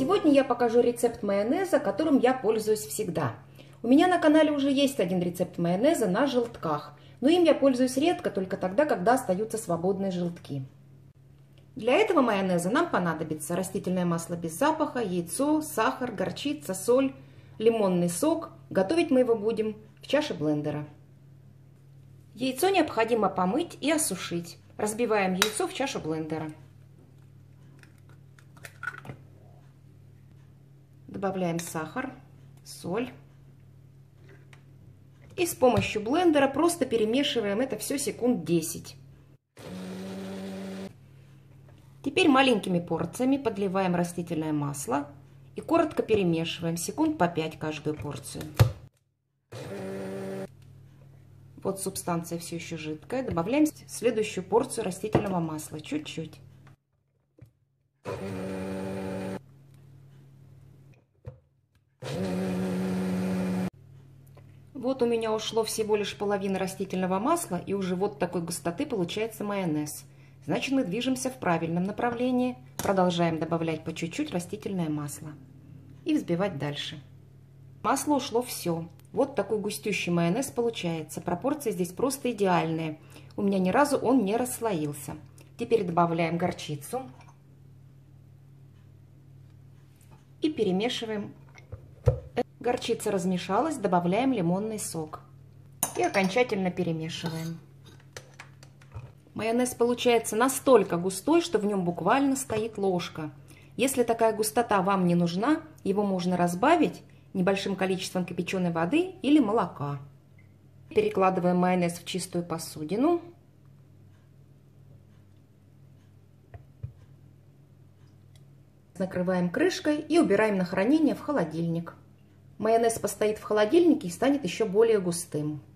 Сегодня я покажу рецепт майонеза, которым я пользуюсь всегда. У меня на канале уже есть один рецепт майонеза на желтках, но им я пользуюсь редко, только тогда, когда остаются свободные желтки. Для этого майонеза нам понадобится растительное масло без запаха, яйцо, сахар, горчица, соль, лимонный сок. Готовить мы его будем в чаше блендера. Яйцо необходимо помыть и осушить. Разбиваем яйцо в чашу блендера. Добавляем сахар, соль. И с помощью блендера просто перемешиваем это все секунд 10. Теперь маленькими порциями подливаем растительное масло и коротко перемешиваем, секунд по 5 каждую порцию. Вот субстанция все еще жидкая. Добавляем следующую порцию растительного масла, чуть-чуть. Вот у меня ушло всего лишь половина растительного масла, и уже вот такой густоты получается майонез. Значит, мы движемся в правильном направлении. Продолжаем добавлять по чуть-чуть растительное масло. И взбивать дальше. Масло ушло все. Вот такой густющий майонез получается. Пропорции здесь просто идеальные. У меня ни разу он не расслоился. Теперь добавляем горчицу. И перемешиваем. Горчица размешалась, добавляем лимонный сок. И окончательно перемешиваем. Майонез получается настолько густой, что в нем буквально стоит ложка. Если такая густота вам не нужна, его можно разбавить небольшим количеством кипяченой воды или молока. Перекладываем майонез в чистую посудину. Накрываем крышкой и убираем на хранение в холодильник. Майонез постоит в холодильнике и станет еще более густым.